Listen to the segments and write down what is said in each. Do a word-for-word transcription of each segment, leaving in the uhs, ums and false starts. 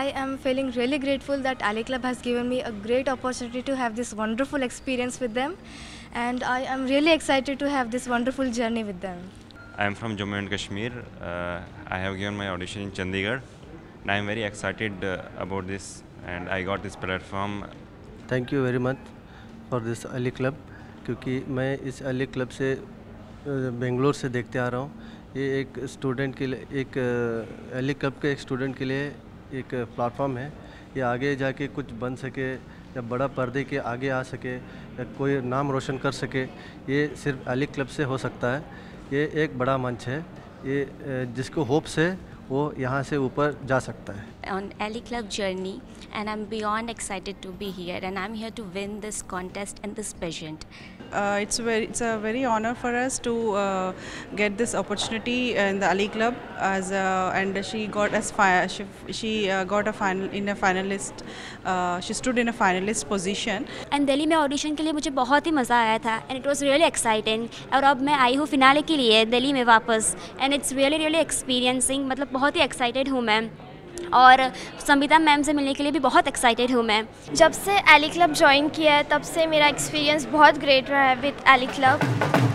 I am feeling really grateful that Ali Club has given me a great opportunity to have this wonderful experience with them, and I am really excited to have this wonderful journey with them. I am from Jammu and Kashmir. Uh, I have given my audition in Chandigarh, and I am very excited uh, about this, and I got this platform. Thank you very much for this Ali Club, क्योंकि मैं इस Ali Club से बेंगलोर से देखते आ रहा हूँ. ये एक स्टूडेंट के लिए, एक Ali Club के एक स्टूडेंट के लिए एक प्लेटफॉर्म है. ये आगे जाके कुछ बन सके या बड़ा पर्दे के आगे आ सके या कोई नाम रोशन कर सके, ये सिर्फ Ali Club से हो सकता है. ये एक बड़ा मंच है, ये जिसको होप्स है वो यहाँ से ऊपर जा सकता है. On Ali Club journey, and I'm beyond excited to be here, and I'm here to win this contest and this pageant. Uh, it's very, it's a very honor for us to uh, get this opportunity in the Ali Club, as uh, and she got as fi she, she uh, got a final in a finalist. Uh, she stood in a finalist position. And Delhi में audition के लिए मुझे बहुत ही मज़ा आया था, and it was really exciting. और अब मैं आई हूँ फिनाले के लिए दिल्ली में वापस, and it's really really experiencing. मतलब बहुत ही excited हूँ मैं, और संबिता मैम से मिलने के लिए भी बहुत एक्साइटेड हूँ मैं. जब से Ali Club ज्वाइन किया है तब से मेरा एक्सपीरियंस बहुत ग्रेट रहा है विद Ali Club.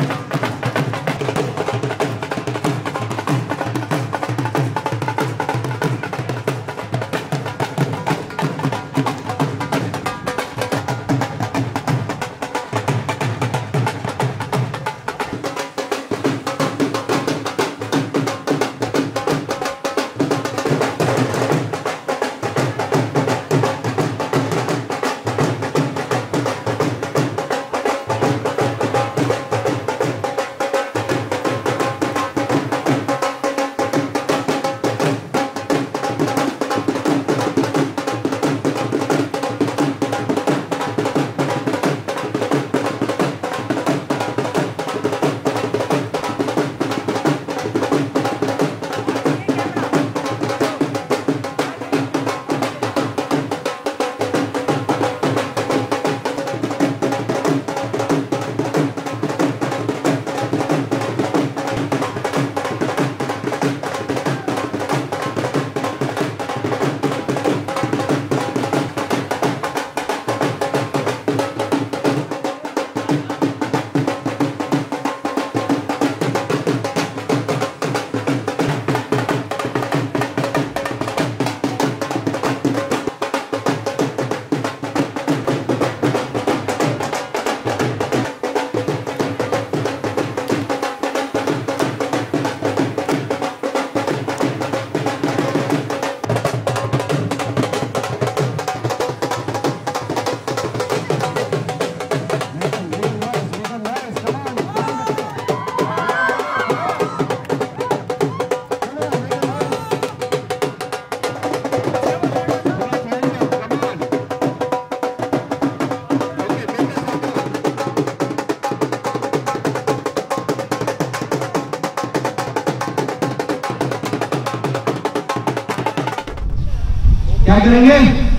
क्या करेंगे?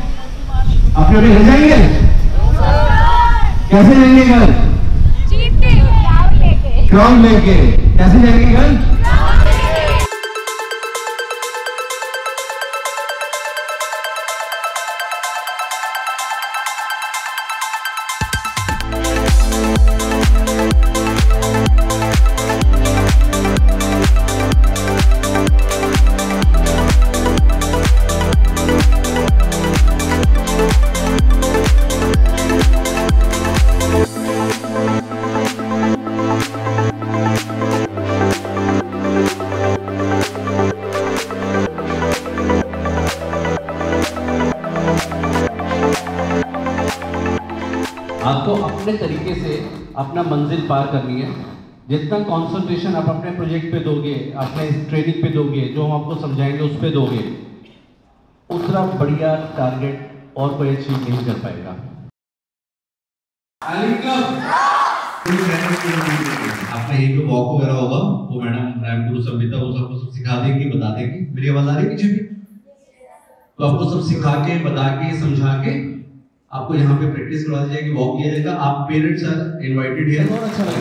अपने अपने घर जाएंगे? कैसे जाएंगे घर? जीत के, क्राउन लेके। क्राउन लेके कैसे जाएंगे घर? आपको अपने तरीके से अपना मंजिल पार करनी है. जितना कंसंट्रेशन आप अपने प्रोजेक्ट पे दोगे, अपने ट्रेनिंग पे दोगे, जो हम आपको समझाएंगे उस पे दोगे, उतना बढ़िया टारगेट और कोई अचीव नहीं कर पाएगा. Ali Club आपने यही पे वॉक वगैरह होगा, वो मैडम रामगुरु संबिता वो सबको सब सिखा देंगी, बता देंगी. मेरी आवाज आ रही है पीछे भी? तो आपको सब सिखा के, बता के, समझा के आपको यहाँ पे प्रैक्टिस करवा दी जाएगी, वॉक किया जाएगा. आप पेरेंट्स आर इनवाइटेड हियर. बहुत अच्छा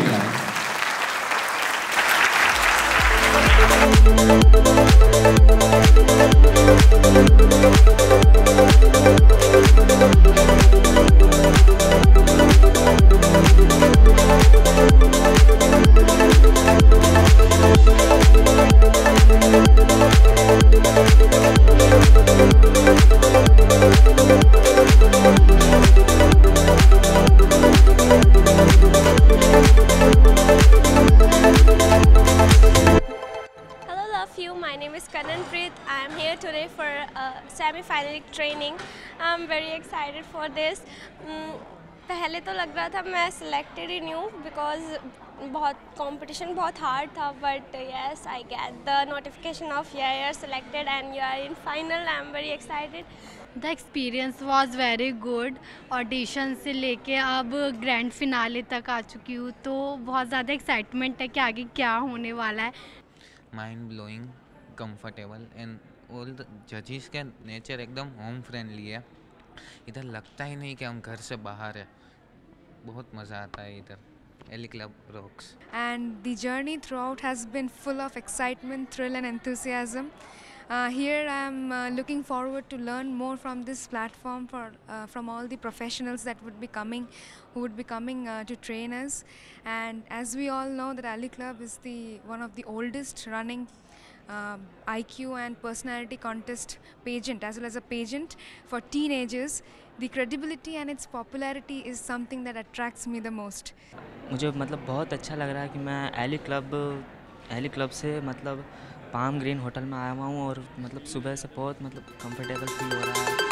लगेगा. My name is Kananpreet. I am here today for uh, semi-final training. I am very excited for this. um, पहले तो लग रहा था मैं selected ही नहीं हूँ because बहुत competition बहुत hard था, but yes, I get the notification of yeah, you are selected and you are in final. I am very excited. The experience was very good. Audition से लेके अब ग्रैंड फिनाले तक आ चुकी हूँ, तो बहुत ज़्यादा एक्साइटमेंट है कि आगे क्या होने वाला है. Mind blowing, comfortable and all the जजेस का नेचर एकदम होम फ्रेंडली है. इधर लगता ही नहीं कि हम घर से बाहर है. बहुत मज़ा आता है इधर. Alley Club rocks. And the journey throughout has been full of excitement, thrill and enthusiasm. Uh, here I am uh, looking forward to learn more from this platform for uh, from all the professionals that would be coming, who would be coming uh, to train us. And as we all know, that Alley Club is the one of the oldest running uh, I Q and personality contest pageant, as well as a pageant for teenagers. The credibility and its popularity is something that attracts me the most. मुझे मतलब बहुत अच्छा लग रहा है कि मैं Eli club Eli club से मतलब पाम ग्रीन होटल में आया हुआ हूँ और मतलब सुबह से बहुत मतलब कंफर्टेबल फील हो रहा है.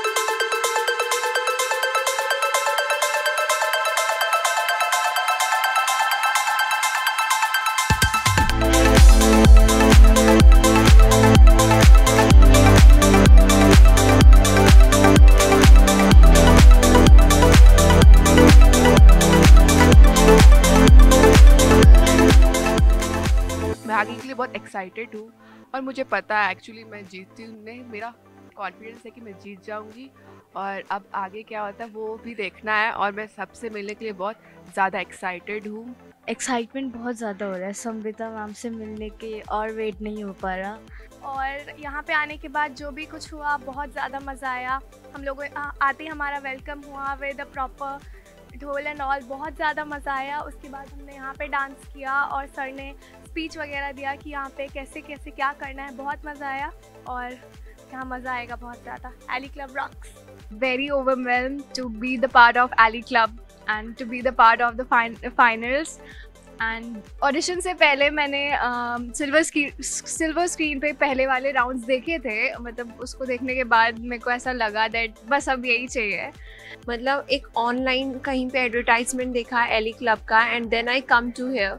आगे के लिए बहुत एक्साइटेड हूँ और मुझे पता है एक्चुअली मैं जीतती हूँ. मेरा कॉन्फिडेंस है कि मैं जीत जाऊँगी और अब आगे क्या होता है वो भी देखना है. और मैं सबसे मिलने के लिए बहुत ज़्यादा एक्साइटेड हूँ. एक्साइटमेंट बहुत ज़्यादा हो रहा है संविता मैम से मिलने के, और वेट नहीं हो पा रहा. और यहाँ पे आने के बाद जो भी कुछ हुआ बहुत ज़्यादा मज़ा आया. हम लोगों आते ही हमारा वेलकम हुआ with a proper dhol and all. बहुत ज़्यादा मज़ा आया. उसके बाद हमने यहाँ पे डांस किया और सर ने स्पीच वगैरह दिया कि यहाँ पे कैसे कैसे क्या करना है. बहुत मज़ा आया और यहाँ मज़ा आएगा बहुत ज़्यादा. Alley Club rocks. Very overwhelmed to be the part of Alley Club and to be the part of the fin finals. And audition से पहले मैंने सिल्वर स्क्रीन सिल्वर स्क्रीन पे पहले वाले राउंड्स देखे थे. मतलब उसको देखने के बाद मेरे को ऐसा लगा दैट बस अब यही चाहिए. मतलब एक ऑनलाइन कहीं पे एडवर्टाइजमेंट देखा एली क्लब का and then I come to here.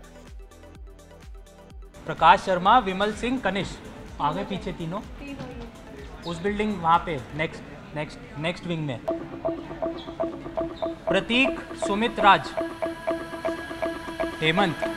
Prakash Sharma, Vimal Singh, Kanish, आगे पीछे तीनों उस बिल्डिंग वहाँ पे नेक्स्ट नेक्स्ट नेक्स्ट विंग में. प्रतीक, सुमित राज, हेमंत.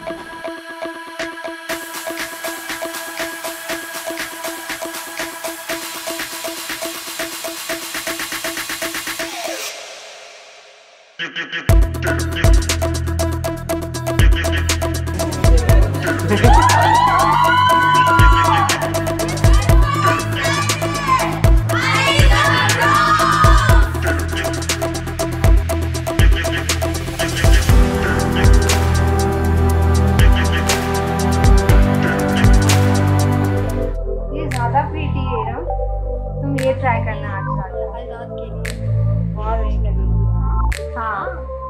ट्राई करना आज रात के लिए बहुत वेट लगेगी. हाँ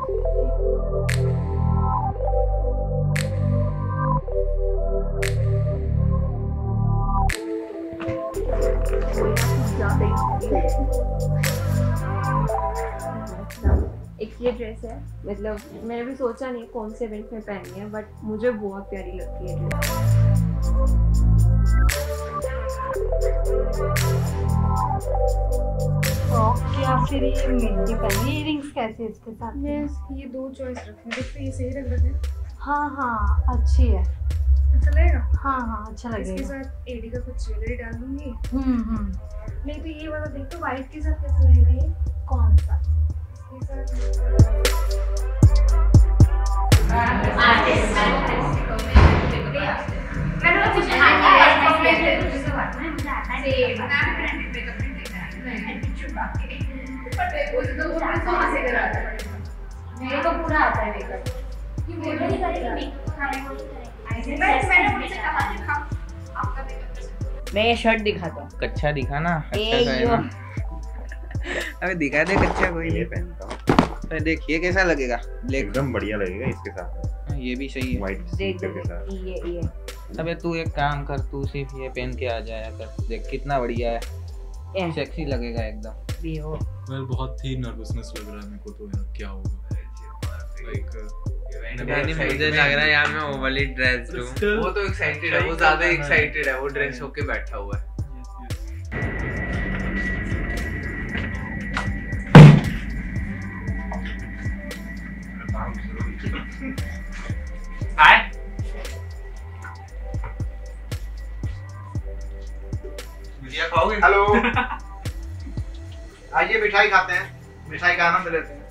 एक ये ड्रेस है. मतलब मैंने भी सोचा नहीं कौन से इवेंट में पहननी है, बट मुझे बहुत प्यारी लगती है ड्रेस. या फिर ये मेहंदी पहनी. इयरिंग्स कैसे इसके साथ? yes, ये दो चॉइस रखे देखते ये सही लग रहे हैं. हाँ हाँ अच्छी है. अच्छा लगेगा. हाँ हाँ अच्छा लगेगा. इसके साथ एडी का कुछ ज्वेलरी डाल दूंगी. हम्म हम्म नहीं तो ये वाला देख तो वाइट के साथ कैसा लगेगा. ये कौन सा? इसके साथ मेरे को पूरा आता है मेकअप। ये बोल रही करेगी मेकअप खाने को नहीं करेगी। मैंने मुझसे कहा दिखा आपका मेकअप। मैं ये शर्ट दिखाता हूँ। कच्चा दिखा ना, ए अच्छा यो। अबे दिखा दे कच्चा, कोई नहीं पहनता हूँ। देखिए कैसा लगेगा, एकदम बढ़िया लगेगा इसके साथ। ये भी सही है, व्हाइट स्नीकर के साथ। ये ये अबे तू एक काम कर, तू सिर्फ ये पहन के आ जाया कर, देख कितना बढ़िया है, सेक्सी लगेगा एकदम। भी हो वेल बहुत ही नर्वसनेस लग रहा है मेरे को तो यार, क्या होगा यानी मुझे लग रहा है यार मैं ओवरली ड्रेस्ड हूँ। वो तो एक्साइटेड है, वो ज्यादा एक्साइटेड है, वो ड्रेस होके बैठा हुआ है। हाय भुजिया खाओगे? हेलो आइए मिठाई खाते हैं, मिठाई का आनंद लेते हैं।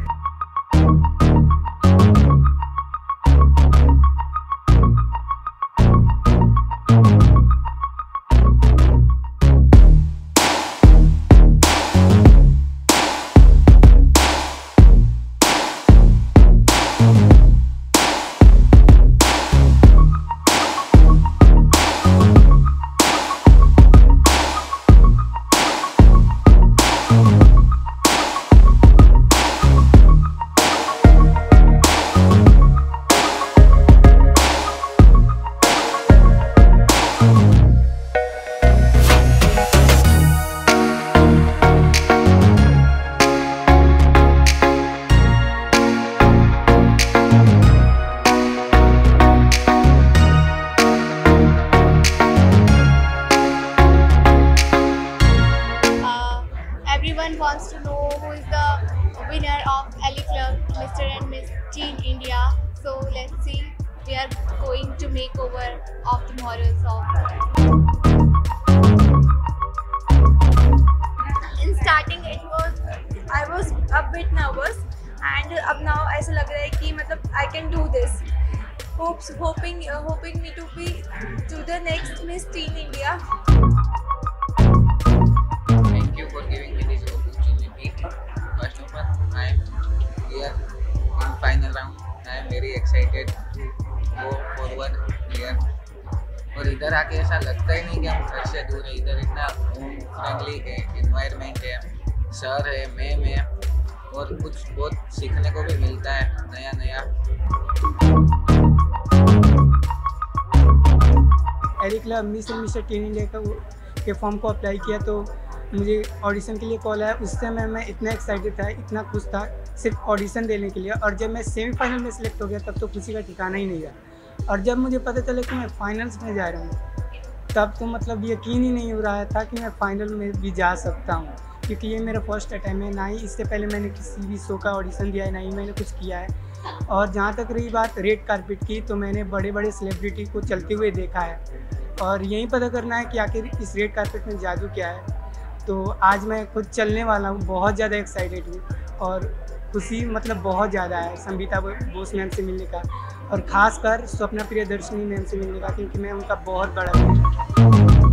Everyone wants to know who is the winner of Ali Club, Mister and Miss Teen India. So let's see. We are going to make over of the models of. In starting, it was I was a bit nervous, and अब now ऐसा लग रहा है कि मतलब I can do this. Hopes hoping uh, hoping me to be to the next Miss Teen India. Thank you for giving me this opportunity. First of all, I am here in final round. I am very excited to go forward here. और इधर आके ऐसा लगता ही नहीं कि हम घर से दूर है, इधर इतना होम फ्रेंडली एनवायरनमेंट है, सर है, मैम है, और कुछ बहुत सीखने को भी मिलता है नया नया। Ellie club miss and mister teen India का के फॉर्म को अप्लाई किया तो मुझे ऑडिशन के लिए कॉल आया। उस समय मैं इतना एक्साइटेड था, इतना खुश था सिर्फ ऑडिशन देने के लिए, और जब मैं सेमीफाइनल में सिलेक्ट हो गया तब तो खुशी का ठिकाना ही नहीं गया। और जब मुझे पता चला कि मैं फाइनल्स में जा रहा हूँ तब तो मतलब यकीन ही नहीं हो रहा था कि मैं फाइनल में भी जा सकता हूँ, क्योंकि ये मेरा फर्स्ट अटैम्प्ट है। ना ही इससे पहले मैंने किसी भी शो का ऑडिशन दिया है, ना ही मैंने कुछ किया है। और जहाँ तक रही बात रेड कारपेट की, तो मैंने बड़े बड़े सेलिब्रिटी को चलते हुए देखा है, और यही पता करना है कि आखिर इस रेड कारपेट में जादू क्या है। तो आज मैं खुद चलने वाला हूँ, बहुत ज़्यादा एक्साइटेड हूँ, और खुशी मतलब बहुत ज़्यादा है संगीता बोस मैम से मिलने का, और ख़ासकर स्वप्ना प्रियदर्शनी मैम से मिलने का, क्योंकि मैं उनका बहुत बड़ा फैन हूँ।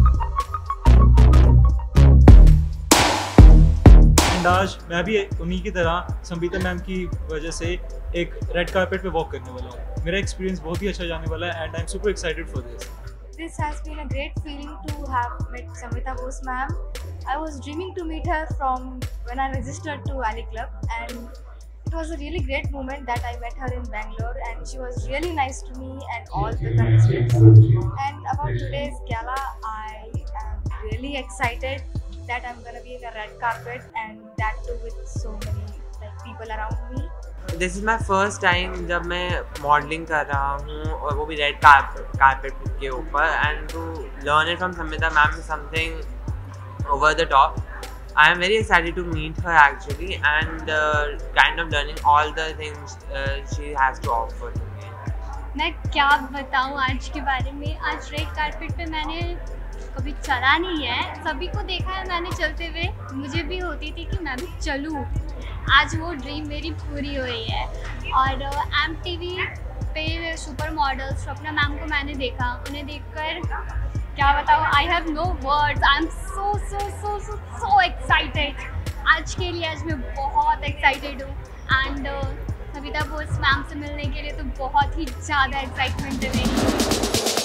आज मैं भी उन्हीं की तरह संगीता मैम की वजह से एक रेड कारपेट पे वॉक करने वाला हूँ। मेरा एक्सपीरियंस बहुत ही अच्छा जाने वाला है, and I am super excited for this. This has been a great feeling to have met Samvita Bose ma'am. I was dreaming to meet her from when I registered to Ali Club, and it was a really great moment that I met her in Bangalore, and she was really nice to me and all the contestants. And about today's gala, I am really excited that I'm gonna be in a red carpet, and that too with so many like people around me. This is my first time जब मैं modelling कर रहा हूँ, और वो भी red carpet के ऊपर, and to learn it from Sangeeta ma'am is something over the top. I am very excited to meet her actually, and kind of learning all the things she has to offer to me. मैं क्या बताऊँ आज के बारे में। आज red carpet पे मैंने कभी चला नहीं है, सभी को देखा है मैंने चलते हुए, मुझे भी होती थी कि मैं भी चलूँ। आज वो ड्रीम मेरी पूरी हुई है। और एम टी वी पे सुपर मॉडल स्वप्ना मैम को मैंने देखा, उन्हें देखकर क्या बताऊँ, I have no words, I am so so so so so excited. आज के लिए आज मैं बहुत एक्साइटेड हूँ, एंड संविता बोस मैम से मिलने के लिए तो बहुत ही ज़्यादा एक्साइटमेंट है मेरी।